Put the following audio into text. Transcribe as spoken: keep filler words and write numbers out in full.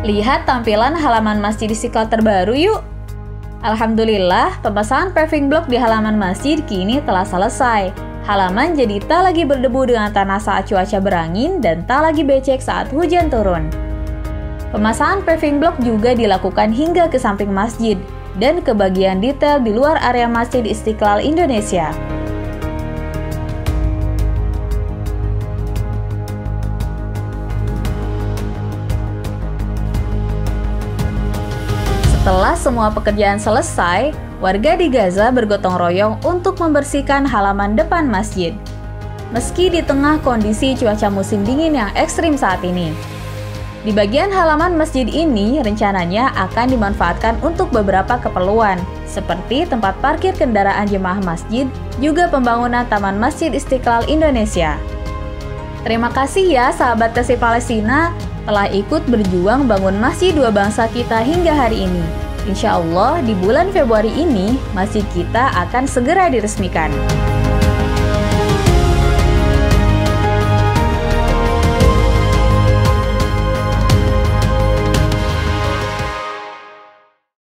Lihat tampilan halaman Masjid Istiqlal terbaru yuk! Alhamdulillah, pemasangan paving block di halaman masjid kini telah selesai. Halaman jadi tak lagi berdebu dengan tanah saat cuaca berangin dan tak lagi becek saat hujan turun. Pemasangan paving block juga dilakukan hingga ke samping masjid dan ke bagian detail di luar area Masjid Istiqlal Indonesia. Setelah semua pekerjaan selesai, warga di Gaza bergotong royong untuk membersihkan halaman depan masjid. Meski di tengah kondisi cuaca musim dingin yang ekstrim saat ini. Di bagian halaman masjid ini rencananya akan dimanfaatkan untuk beberapa keperluan, seperti tempat parkir kendaraan jemaah masjid, juga pembangunan Taman Masjid Istiqlal Indonesia. Terima kasih ya sahabat T S I Palestina telah ikut berjuang bangun masjid dua bangsa kita hingga hari ini. Insya Allah di bulan Februari ini, masjid kita akan segera diresmikan.